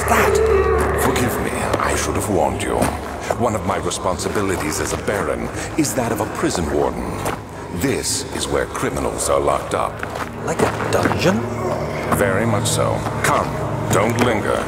that? Forgive me, I should have warned you. One of my responsibilities as a Baron is that of a prison warden. This is where criminals are locked up. Like a dungeon? Very much so. Come, don't linger.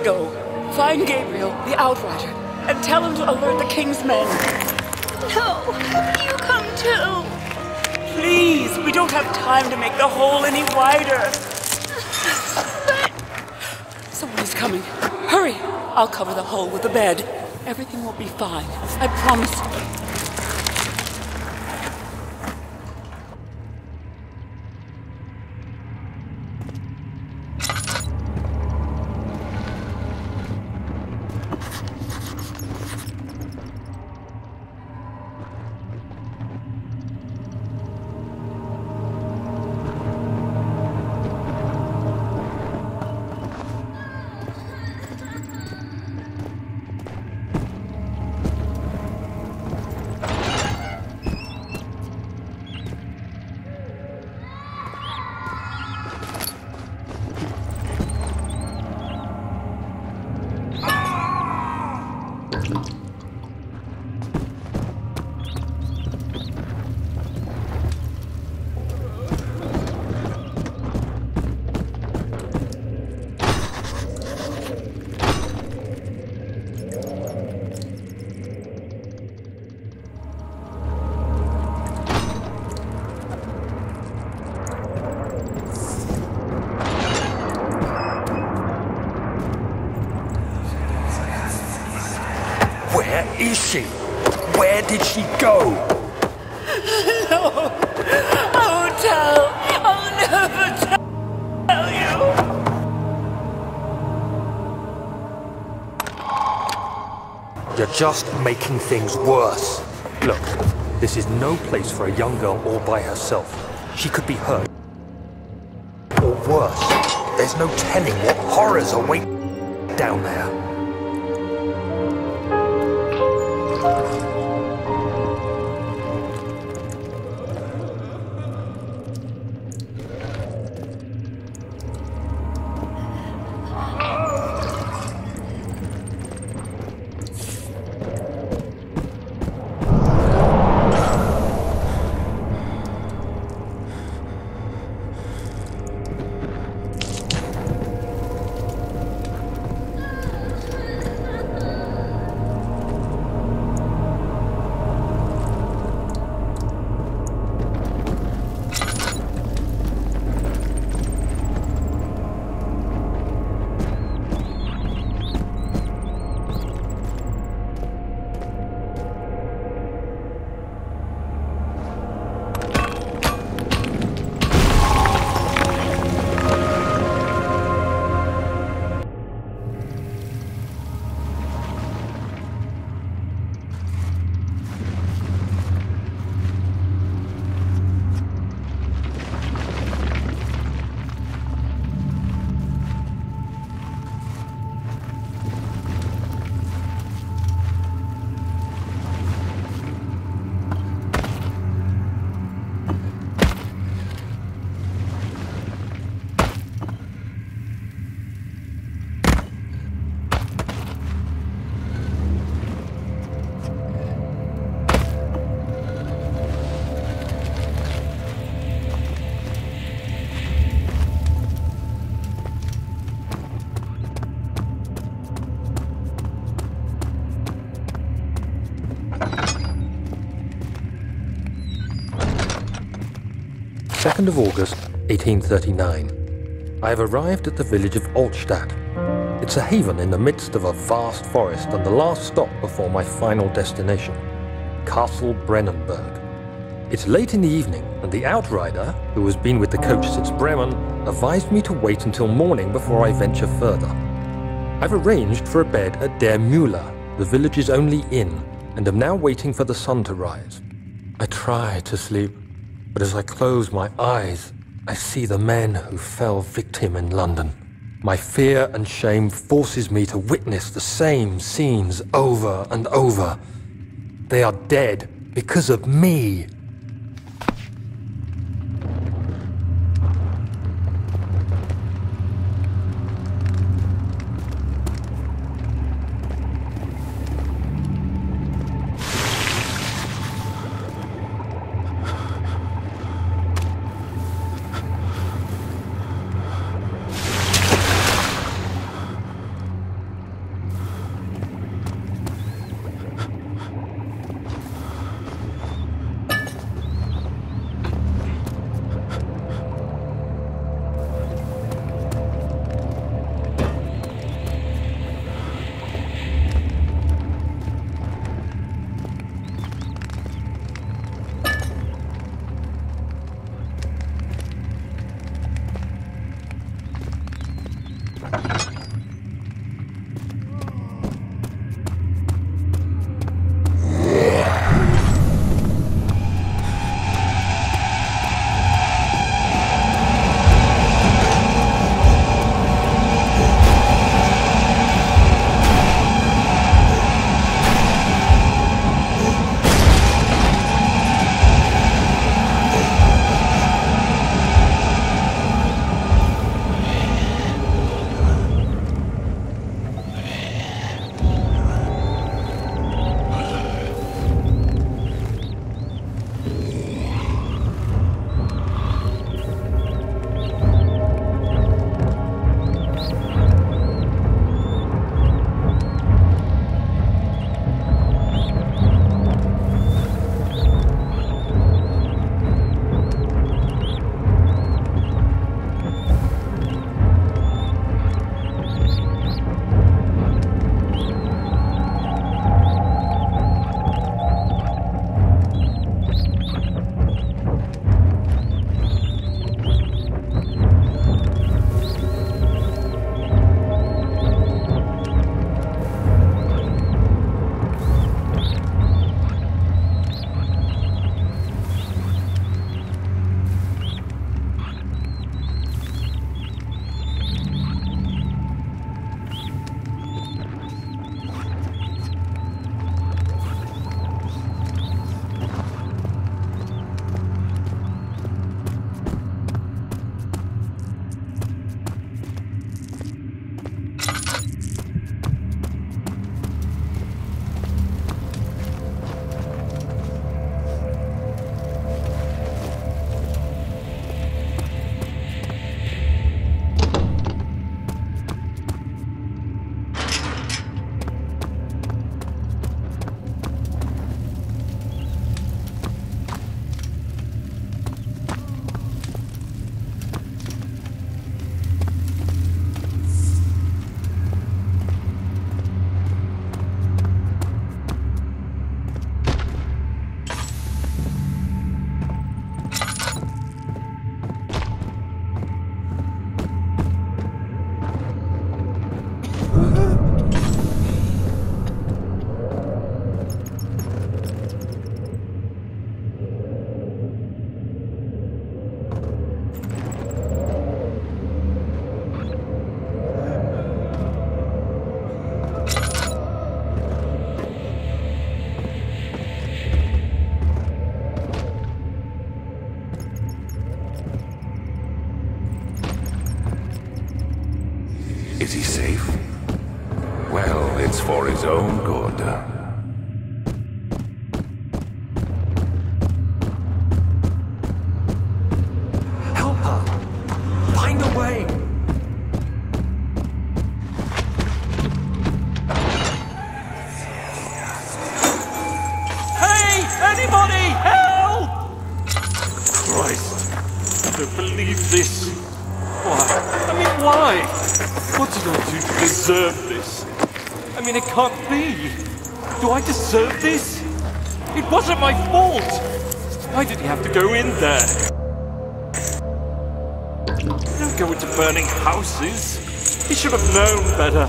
go. Find Gabriel, the Outrider, and tell him to alert the King's men. No, you come too. Please, we don't have time to make the hole any wider. Someone's coming. Hurry! I'll cover the hole with the bed. Everything will be fine. I promise. Where is she? Where did she go? No! I won't tell! I'll never tell you! You're just making things worse. Look, this is no place for a young girl all by herself. She could be hurt. Or worse. There's no telling what horrors await down there. Second of August, 1839. I have arrived at the village of Altstadt. It's a haven in the midst of a vast forest and the last stop before my final destination, Castle Brennenburg. It's late in the evening, and the Outrider, who has been with the coach since Bremen, advised me to wait until morning before I venture further. I've arranged for a bed at Der Müller, the village's only inn, and am now waiting for the sun to rise. I try to sleep, but as I close my eyes, I see the men who fell victim in London. My fear and shame forces me to witness the same scenes over and over. They are dead because of me. Anybody! Help! Christ, I don't believe this. Why? I mean, why? What did I do to deserve this? I mean, it can't be. Do I deserve this? It wasn't my fault. Why did he have to go in there? Don't go into burning houses. He should have known better.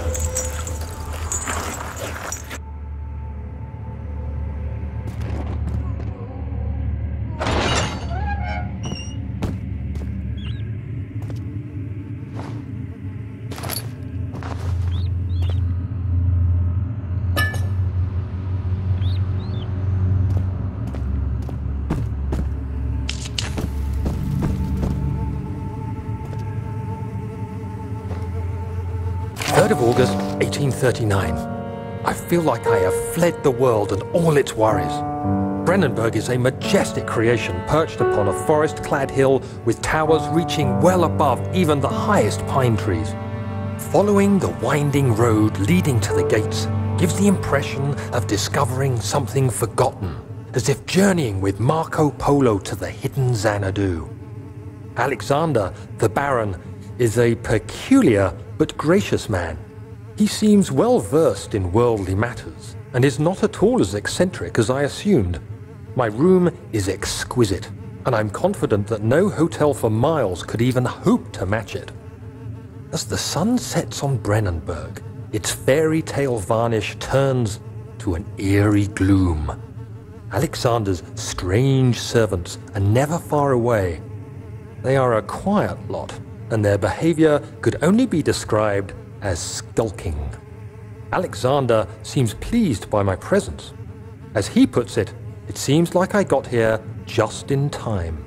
Of August, 1839. I feel like I have fled the world and all its worries. Brennenburg is a majestic creation perched upon a forest-clad hill with towers reaching well above even the highest pine trees. Following the winding road leading to the gates gives the impression of discovering something forgotten, as if journeying with Marco Polo to the hidden Xanadu. Alexander, the Baron, is a peculiar but gracious man. He seems well versed in worldly matters and is not at all as eccentric as I assumed. My room is exquisite, and I'm confident that no hotel for miles could even hope to match it. As the sun sets on Brennenburg, its fairy tale varnish turns to an eerie gloom. Alexander's strange servants are never far away. They are a quiet lot, and their behavior could only be described as skulking. Alexander seems pleased by my presence. As he puts it, it seems like I got here just in time.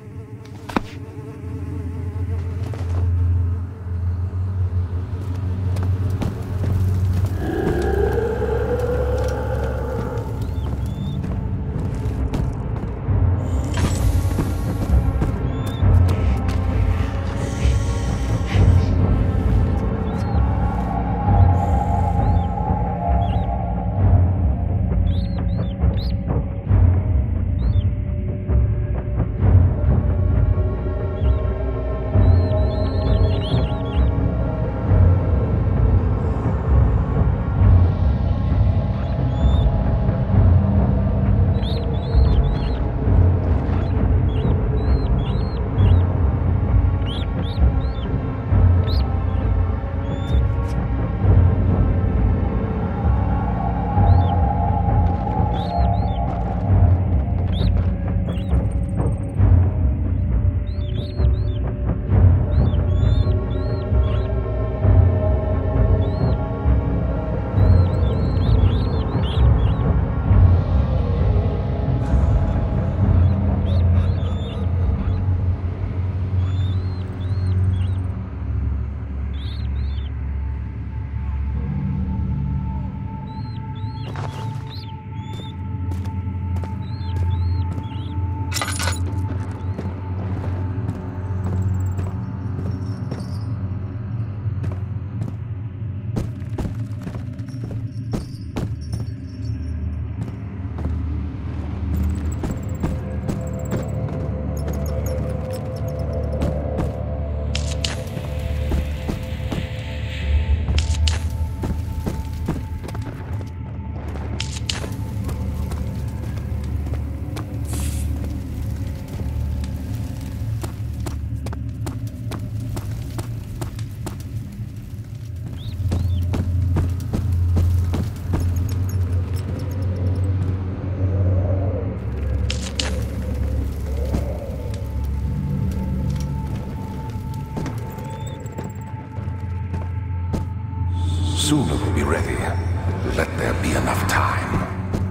Soon it will be ready. Let there be enough time.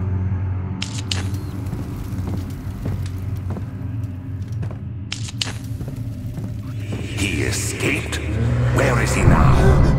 He escaped? Where is he now?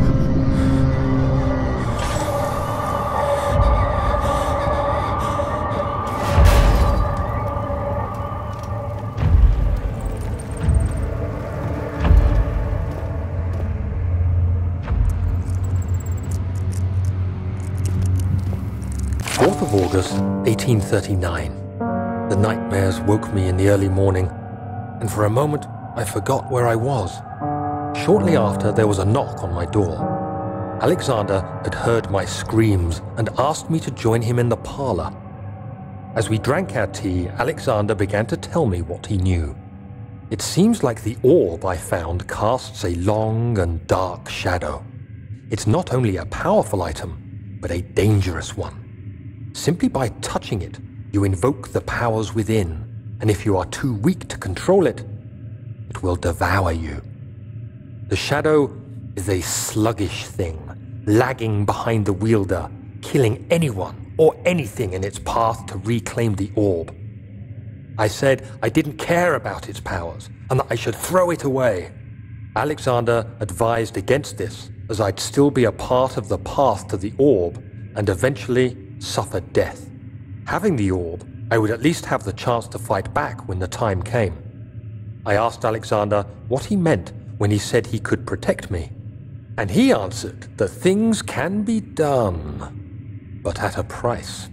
4th of August, 1839. The nightmares woke me in the early morning, and for a moment I forgot where I was. Shortly after, there was a knock on my door. Alexander had heard my screams and asked me to join him in the parlor. As we drank our tea, Alexander began to tell me what he knew. It seems like the orb I found casts a long and dark shadow. It's not only a powerful item, but a dangerous one. Simply by touching it, you invoke the powers within, and if you are too weak to control it, it will devour you. The shadow is a sluggish thing, lagging behind the wielder, killing anyone or anything in its path to reclaim the orb. I said I didn't care about its powers, and that I should throw it away. Alexander advised against this, as I'd still be a part of the path to the orb, and eventually suffer death. Having the orb, I would at least have the chance to fight back when the time came. I asked Alexander what he meant when he said he could protect me, and he answered that things can be done, but at a price.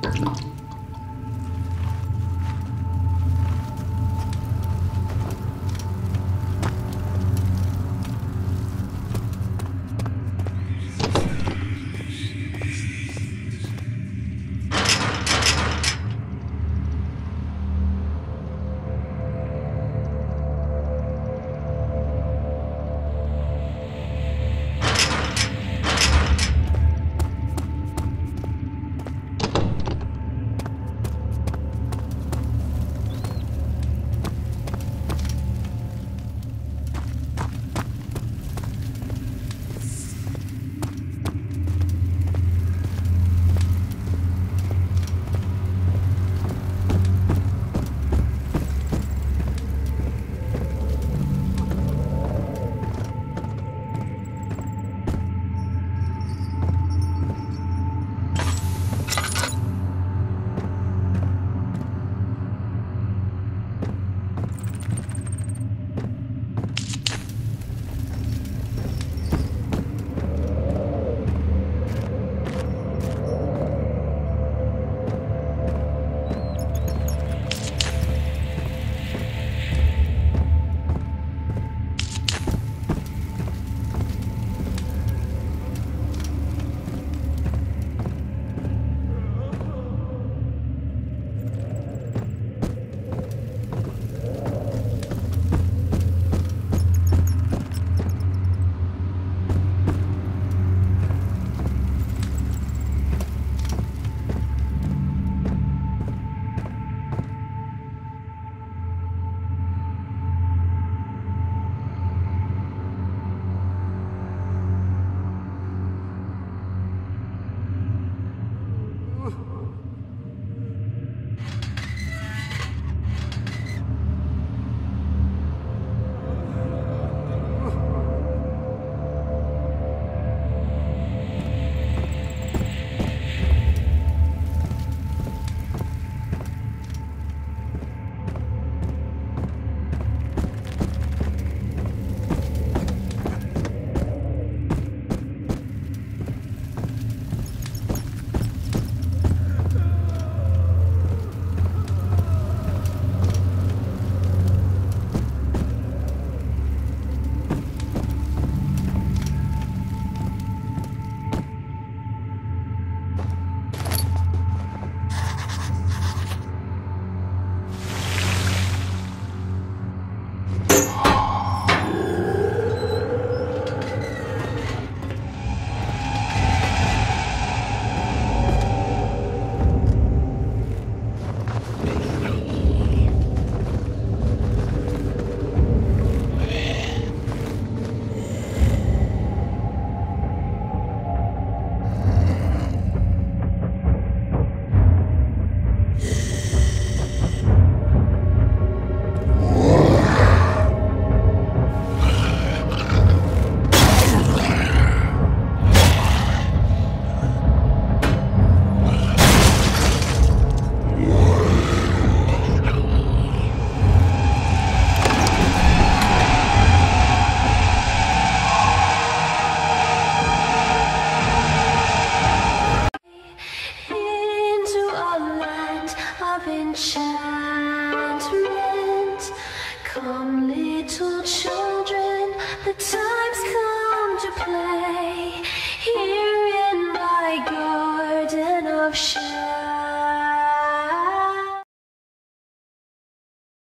Shame.